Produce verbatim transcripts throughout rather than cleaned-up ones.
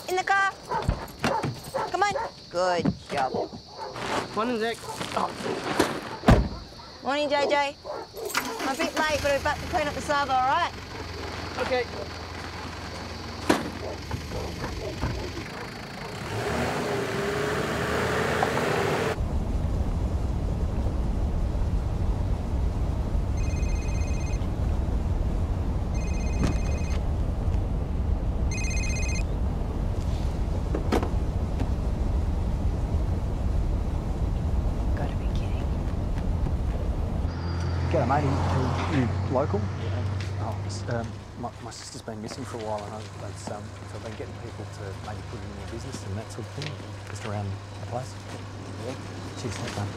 In the car. Come on. Good job. Morning, Zach. Oh. Morning, J J. I'm a bit late, but we're about to clean up the Sava, all right? Okay. G'day, mate. Are you, you local? Yeah. Oh, um, my, my sister's been missing for a while, and I've, it's, um, so I've been getting people to maybe put in their business and that sort of thing, just around the place. Yeah. Cheers, thanks, mate.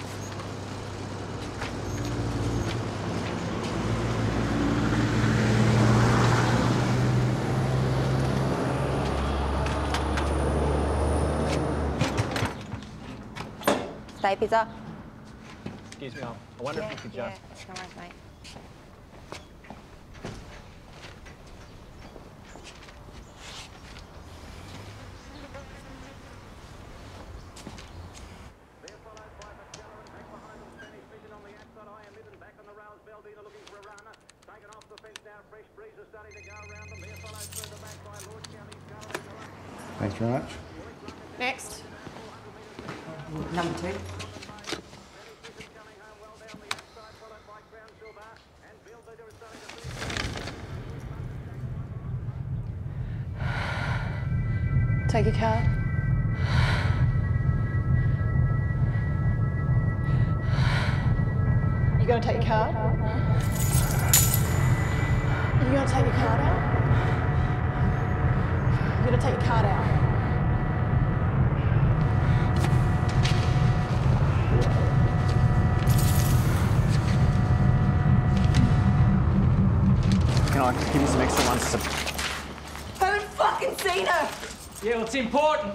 Stay pizza. Excuse me, I wonder yeah, if you could yeah. just... No worries, mate. Thanks very much. Next. Number two. Take a card. You gonna take your card? You gonna take your card out? You're gonna take your card out. Can I give you some extra ones? To... I haven't fucking seen her! Yeah, well, it's important.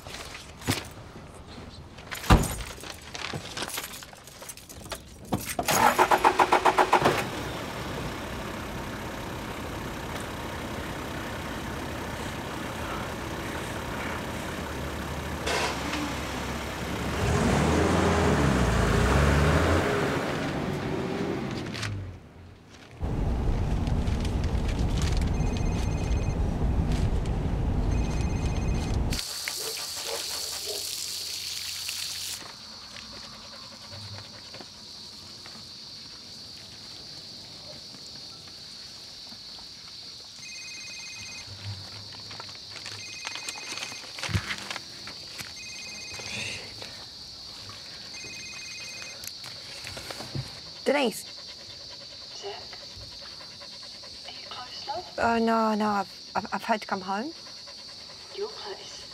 Denise. Zach, are you close, love? Oh, no, no, I've, I've, I've had to come home. Your place?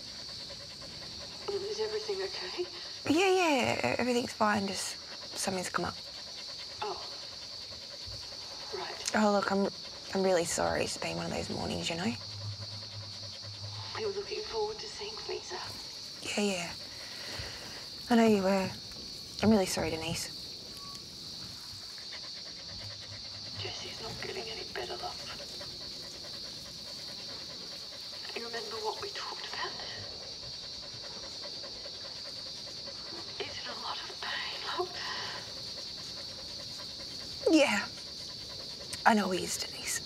Is everything okay? Yeah, yeah, everything's fine, just something's come up. Oh, right. Oh, look, I'm, I'm really sorry. It's been one of those mornings, you know? You were looking forward to seeing Lisa. Yeah, yeah. I know you were. I'm really sorry, Denise. Jesse's not getting any better, love. You remember what we talked about? He's in a lot of pain, love. Yeah. I know he is, Denise.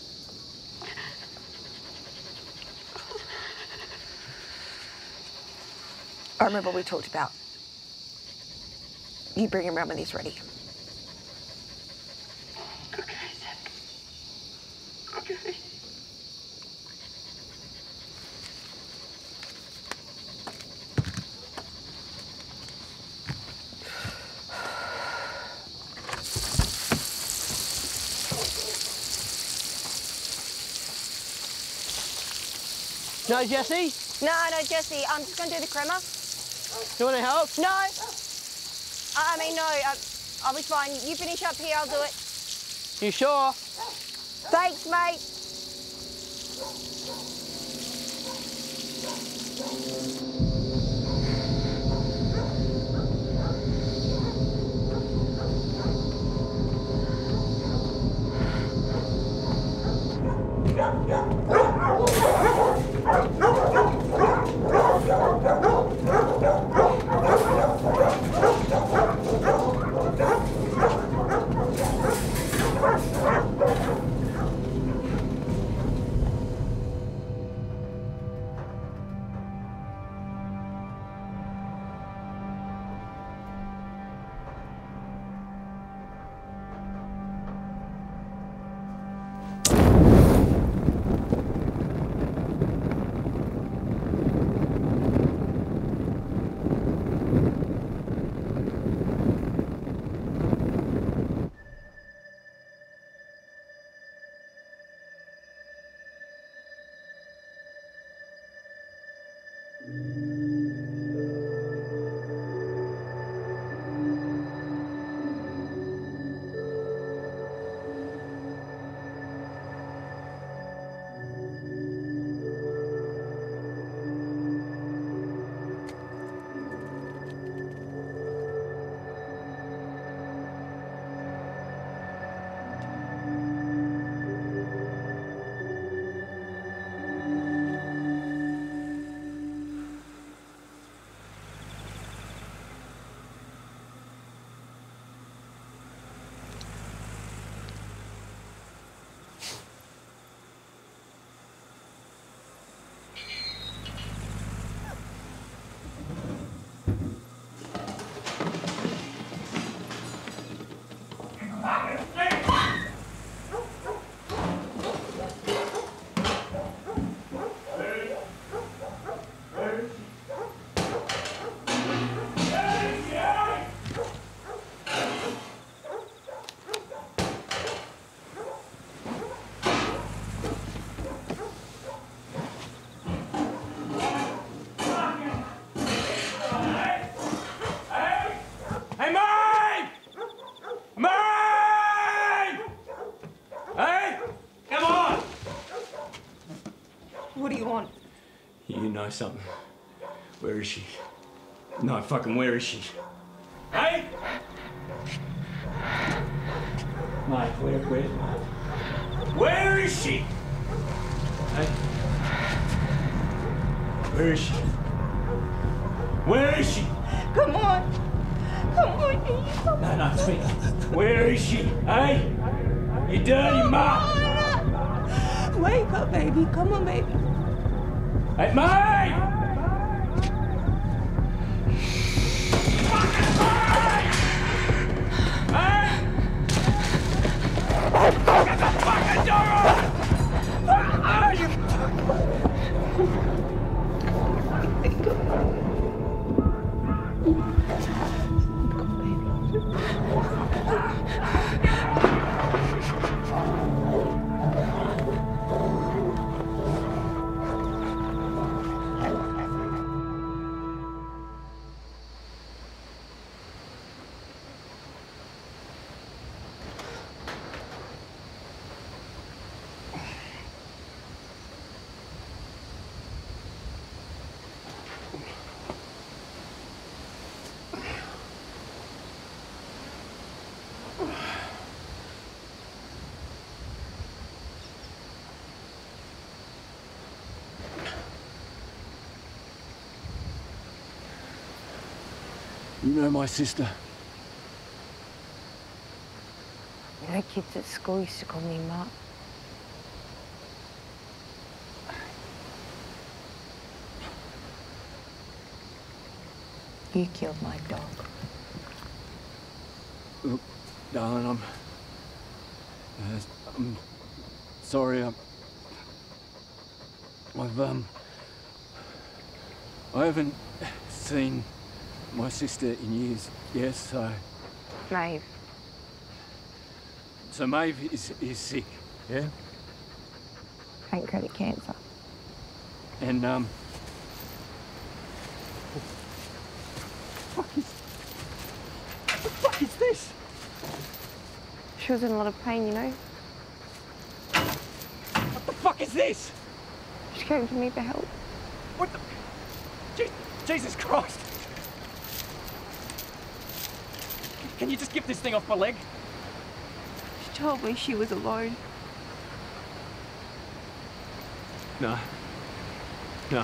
I remember we talked about you bring him around when he's ready. Okay, Zach. Okay. No, Jesse? No, no, Jesse, I'm just going to do the crema. You want to help? No. I mean, no, I, I'll be fine. You finish up here, I'll do it. You sure? Thanks, mate. What do you want? You know something. Where is she? No, fucking where is she? Hey! Mate, where, where? Where is she? Hey? Where is she? Where is she? Come on. Come on, can you come No, no, speak. Where is she? Hey? You dirty mutt! Wake up, baby. Come on, baby. Hey, mate! Fucking mate! Hey! Get the fucking door open! You know my sister. You know, kids at school used to call me Mutt. You killed my dog. Look, darling, I'm... Uh, I'm sorry, I'm... I've, um... I haven't seen my sister in years, yes, so... Maeve. So Maeve is, is sick, yeah? Pancreatic cancer. And, um... What the fuck is... What the fuck is this? She was in a lot of pain, you know? What the fuck is this? She came to me for help. What the... Je Jesus Christ! Can you just get this thing off my leg? She told me she was alone. No. No.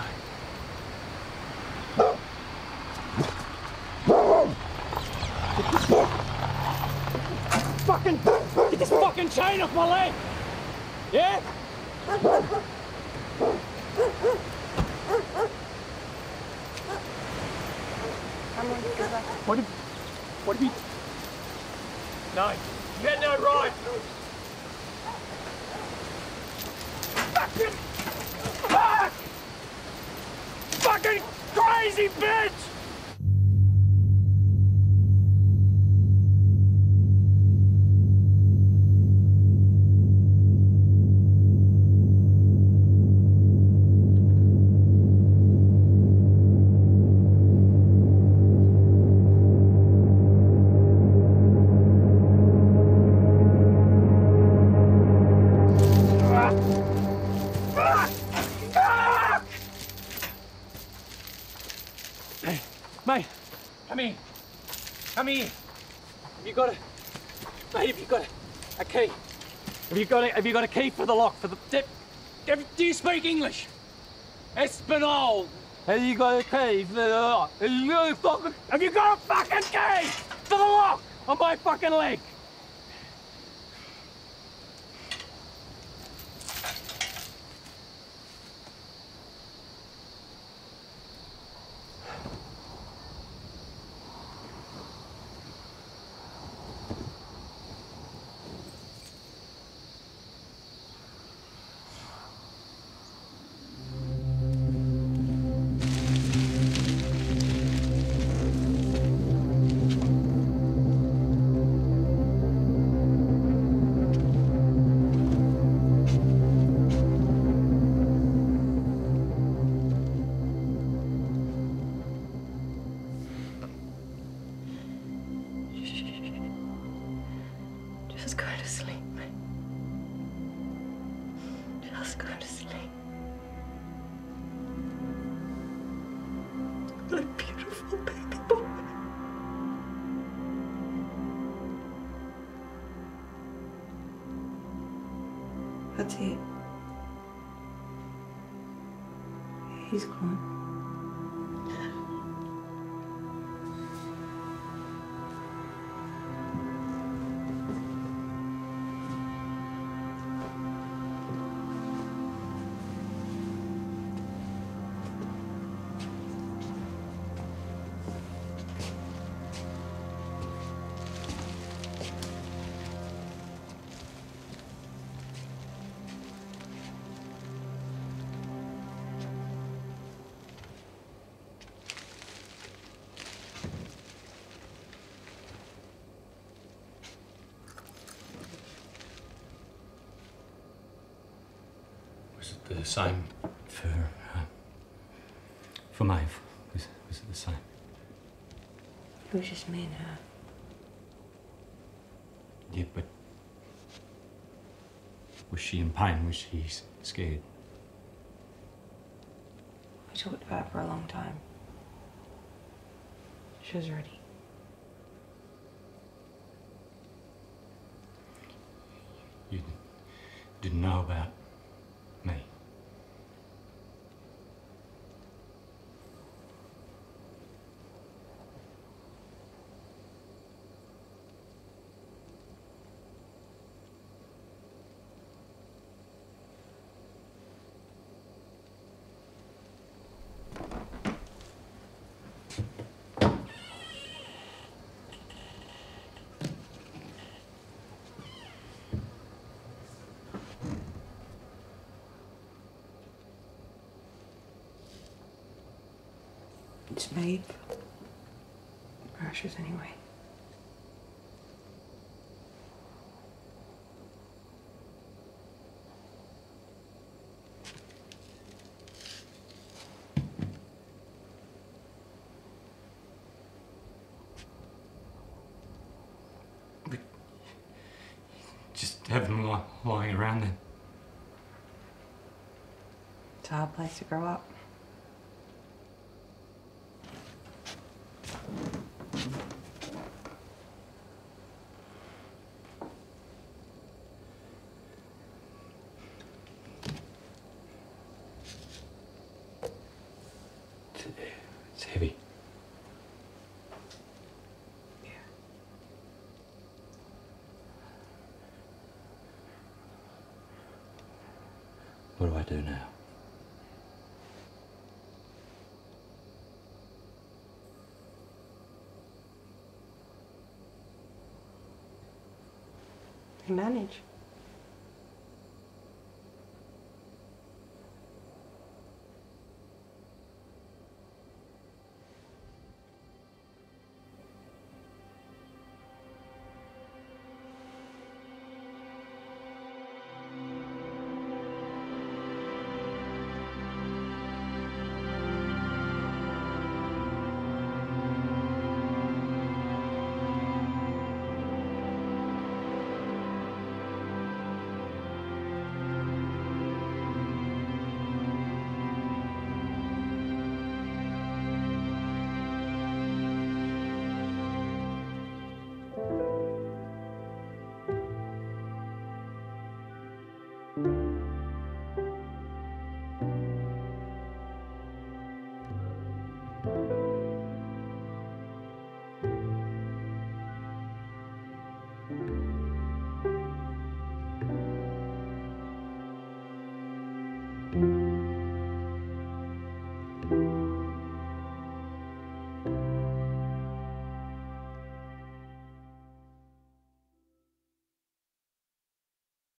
Fucking... Get this fucking chain off my leg! Yeah? What have... What have you... No. You had no right! Fucking... Fuck! Fucking crazy bitch! Mate, come here. Come here. Have you got a... Mate, have you got a, a key? Have you got a, have you got a key for the lock? For the... Do, do you speak English? Espanol. Have you got a key for the lock? Have you got a fucking... Have you got a fucking key for the lock on my fucking leg? Just go to sleep. Just go to sleep. My beautiful baby boy. That's it. He's gone. Was it the same for uh, for Maeve? Was, was it the same? It was just me and her. Yeah, but was she in pain? Was she s- scared? We talked about it for a long time. She was ready. You didn't know about me? It's Maeve. Her ashes anyway. Just have them li lying around then. It's a hard place to grow up. It's heavy. Yeah. What do I do now? You manage.